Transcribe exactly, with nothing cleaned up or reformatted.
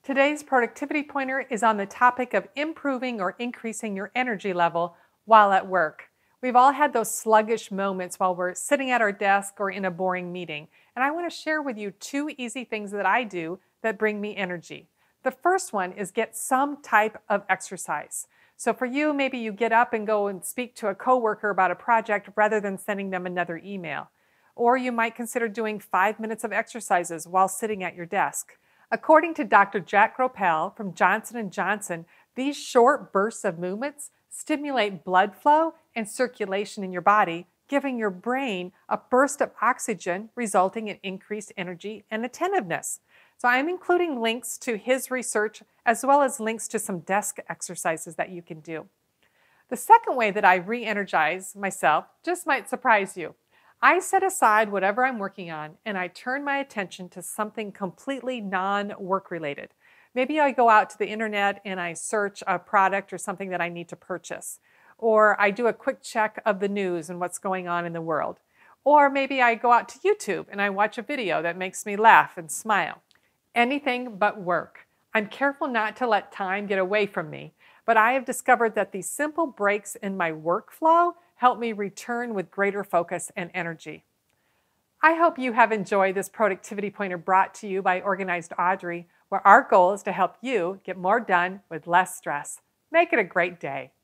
Today's productivity pointer is on the topic of improving or increasing your energy level while at work. We've all had those sluggish moments while we're sitting at our desk or in a boring meeting, and I want to share with you two easy things that I do that bring me energy. The first one is get some type of exercise. So for you, maybe you get up and go and speak to a coworker about a project rather than sending them another email. Or you might consider doing five minutes of exercises while sitting at your desk. According to Doctor Jack Gropel from Johnson and Johnson, these short bursts of movements stimulate blood flow and circulation in your body, giving your brain a burst of oxygen, resulting in increased energy and attentiveness. So I'm including links to his research as well as links to some desk exercises that you can do. The second way that I re-energize myself just might surprise you. I set aside whatever I'm working on and I turn my attention to something completely non-work related. Maybe I go out to the internet and I search a product or something that I need to purchase. Or I do a quick check of the news and what's going on in the world. Or maybe I go out to YouTube and I watch a video that makes me laugh and smile. Anything but work. I'm careful not to let time get away from me, but I have discovered that these simple breaks in my workflow help me return with greater focus and energy. I hope you have enjoyed this productivity pointer brought to you by OrganizedAudrey, where our goal is to help you get more done with less stress. Make it a great day.